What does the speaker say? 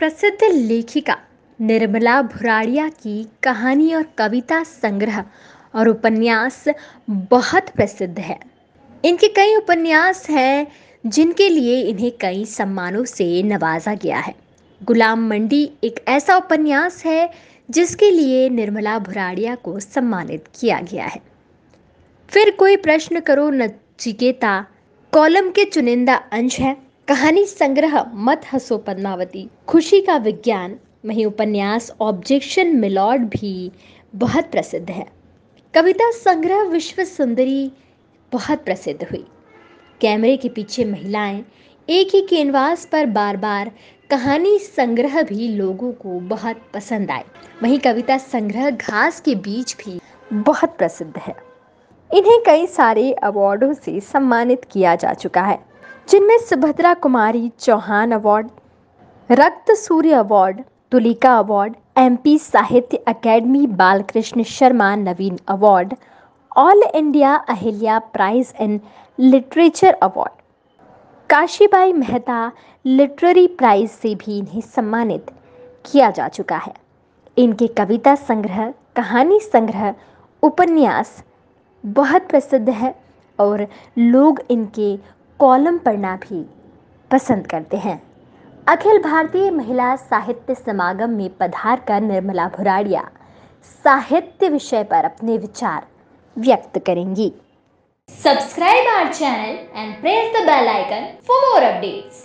प्रसिद्ध लेखिका निर्मला भुराड़िया की कहानी और कविता संग्रह और उपन्यास बहुत प्रसिद्ध है। इनके कई उपन्यास हैं जिनके लिए इन्हें कई सम्मानों से नवाजा गया है। गुलाम मंडी एक ऐसा उपन्यास है जिसके लिए निर्मला भुराड़िया को सम्मानित किया गया है। फिर कोई प्रश्न करो नचिकेता कॉलम के चुनिंदा अंश है। कहानी संग्रह मत हंसो पद्मावती, खुशी का विज्ञान, वहीं उपन्यास ऑब्जेक्शन मिलॉर्ड भी बहुत प्रसिद्ध है। कविता संग्रह विश्व सुंदरी बहुत प्रसिद्ध हुई। कैमरे के पीछे महिलाएं, एक ही कैनवास पर बार बार, कहानी संग्रह भी लोगों को बहुत पसंद आए। वहीं कविता संग्रह घास के बीच भी बहुत प्रसिद्ध है। इन्हें कई सारे अवार्डों से सम्मानित किया जा चुका है, जिनमें Subhadra Kumari Chauhan award, Rakt Surya award, Tulika award, MP Sahitya academy Balkrishna Sharma Naveen award, all India Ahilya prize in literature award, Kashibai Mehta literary prize से भी इन्हें सम्मानित किया जा चुका है। इनके कविता संग्रह, कहानी संग्रह, उपन्यास बहुत प्रसिद्ध है और लोग इनके कॉलम पढ़ना भी पसंद करते हैं। अखिल भारतीय महिला साहित्य समागम में पधार कर निर्मला भुराड़िया साहित्य विषय पर अपने विचार व्यक्त करेंगी। Subscribe our channel and press the bell icon for more updates.